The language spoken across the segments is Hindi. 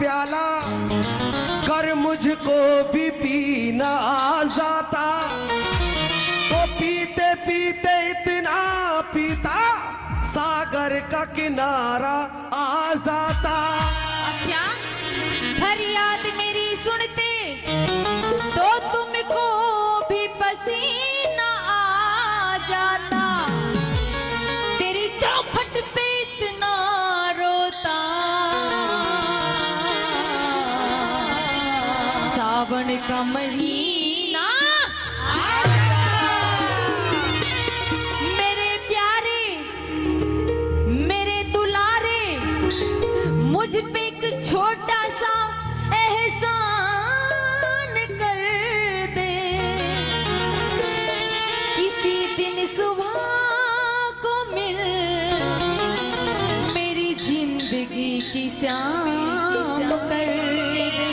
प्याला कर मुझको भी पीना आ जाता, तो पीते पीते इतना पीता सागर का किनारा आ जाता। अच्छा, फरियाद मेरी सुनते तो तुमको भी पसीना आ जाता, तेरी चौखट पे इतना रोता, सावन का महीना आ जाता। मेरे प्यारे मेरे दुलारे, मुझ पे एक छोटा सा एहसान कर दे, किसी दिन सुबह को मिल मेरी जिंदगी की शाम कर दे।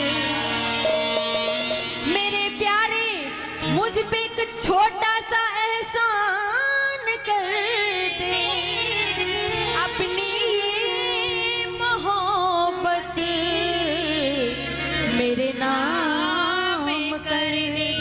मेरे प्यारे, मुझ पे एक छोटा सा एहसान कर दे, अपनी मोहब्बत मेरे नाम कर दे।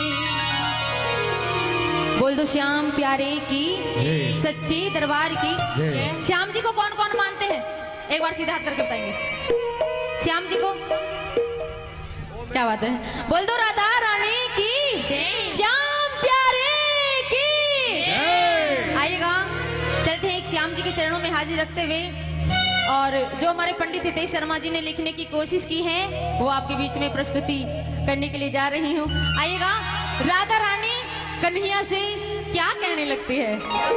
बोल दो श्याम प्यारे की सच्ची दरबार की। श्याम जी को कौन कौन मानते हैं? एक बार सीधा हाथ करके बताएंगे श्याम जी को। क्या बात है, बोल दो राधा रानी की, श्याम प्यारे की। आइएगा, चलते हैं एक श्याम जी के चरणों में हाजिर रखते हुए, और जो हमारे पंडित हितेश शर्मा जी ने लिखने की कोशिश की है वो आपके बीच में प्रस्तुति करने के लिए जा रही हूँ। आइएगा, राधा रानी कन्हैया से क्या कहने लगती है?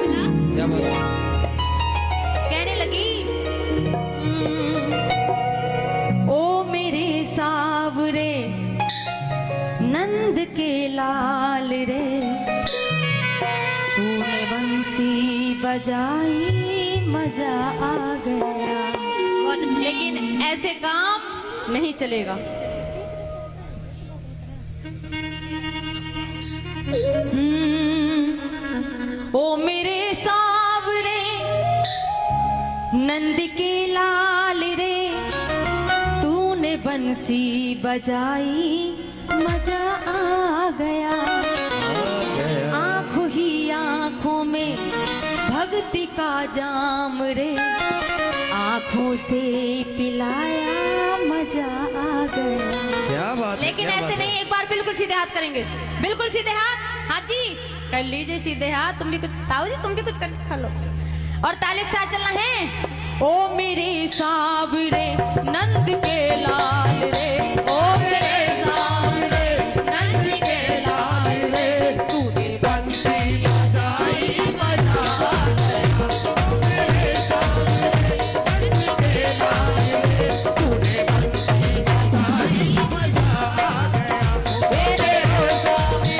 कहने लगी, ओ मेरे सावरे नंद के लाल रे, तूने बंसी बजाई मजा आ गया। लेकिन ऐसे काम नहीं चलेगा। ओ मेरे सावरे नंद के लाल रे, तूने बंसी बजाई मजा आ गया। आंखों ही आंखों में भक्ति का जाम रे, आंखों से पिलाया मजा आ गया। क्या बात है, लेकिन क्या ऐसे बात नहीं, एक बार बिल्कुल सीधे हाथ करेंगे, बिल्कुल सीधे हाथ। हाँ जी, कर लीजिए सीधे हाथ। तुम भी कुछ, ताऊ जी तुम भी कुछ करके खा लो, और ताली के साथ चलना है। ओ मेरे सावरे नंद के लाल रे, ओ मेरे सावरे नंद के लाल रे, तूने बंसी बजाई मजा आ गया। ओ मेरे सावरे नंद के लाल रे, तूने बंसी बजाई मजा आ गया। मेरे सावरे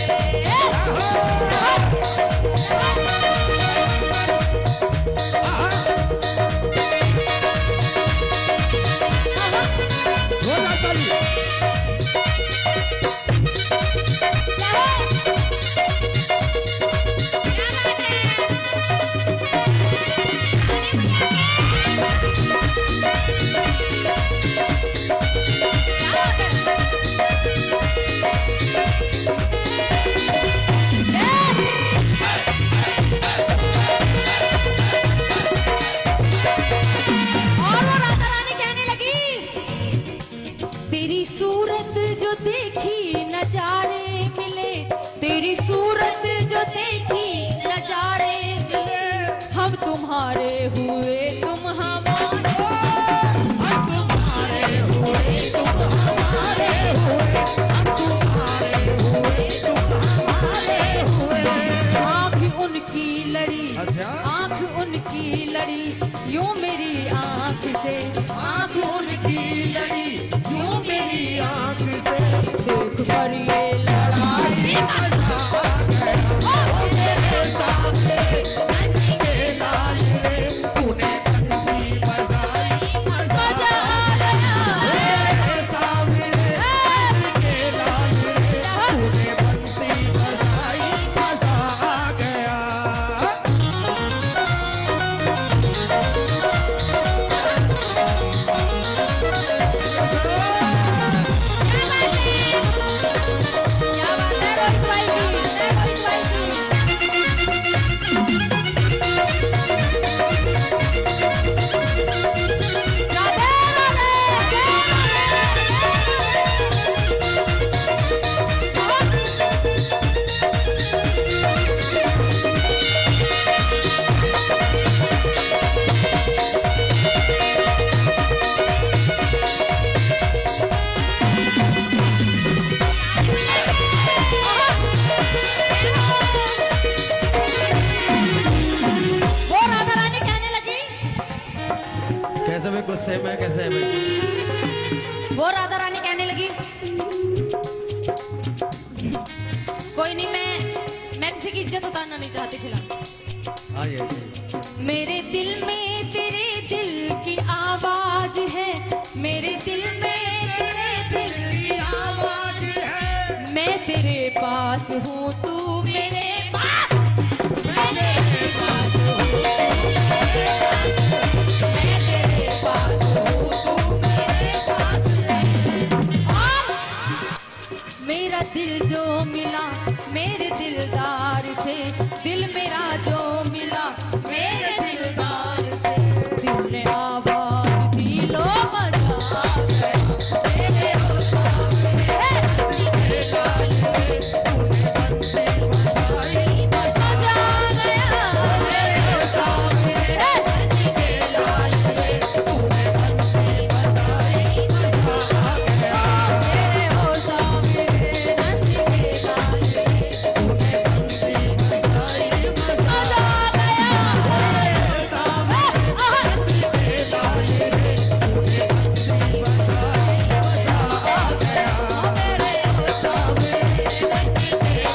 तेरी सूरत जो देखी नजारे मिले, तेरी सूरत जो देखी नजारे मिले, हम तुम्हारे हुए तुम हमारे, हम तुम्हारे हुए तुम हमारे हुए, हम तुम्हारे हुए तुम हमारे हुए। आँख उनकी लड़ी, आँख उनकी लड़ी, यूं मेरी आँख से, आँख उनकी लड़ी यूं मेरी आँख से, देख कर ये लड़ाई मजा आ गया। ओ मेरे सामने नंद के लाल रे, तूने बंसी बजाई मजा आ गया। मेरे सामने नंद के लाल रे, तूने बंसी बजाई मजा आ गया। कैसे मैं वो राधा रानी कहने लगी कोई नहीं, मैं किसी की इज्जत उतारना नहीं चाहती फिलहाल। आइए। मेरे दिल में तेरे दिल की आवाज है, मेरे दिल में तेरे दिल की आवाज है। मैं तेरे पास हूँ, तू मेरे पास, मैं तेरे पास हूँ, मैं तेरे पास हूँ, तू मेरे पास है। और मेरा दिल जो मिला मेरे दिलदार से, दिल मेरा जो मिला मेरे दिलदार से, दिल ने आवाज दी लो मजा आ गया तेरे हो सामने, तेरे लाल में तूने बंसी बजाई, मजा आ गया मेरे हो सामने, तेरे लाल में तूने बंसी बजाई, मजा आ गया तेरे हो सामने, तेरे लाल में तूने बंसी बजाई, मजा आ गया मेरे सामने, तेरे लाल में तूने बंसी बजाई, मजा आ गया मेरे हो सामने, तेरे लाल में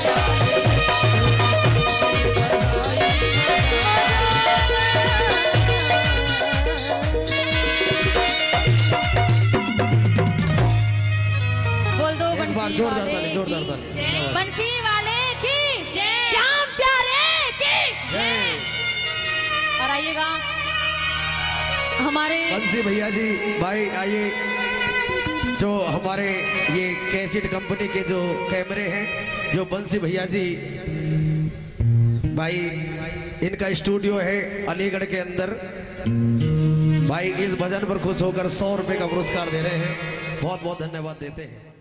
बोल दो एक बार बंसी जोरदार वाले ताली, की जोरदार ताली। जय। बंसी वाले की जय, श्याम प्यारे की जय। और आइएगा हमारे बंसी भैया जी भाई आइए, जो हमारे ये कैसेट कंपनी के जो कैमरे हैं, जो बंसी भैया जी भाई, इनका स्टूडियो है अलीगढ़ के अंदर। भाई इस भजन पर खुश होकर 100 रुपए का पुरस्कार दे रहे हैं, बहुत बहुत धन्यवाद देते हैं।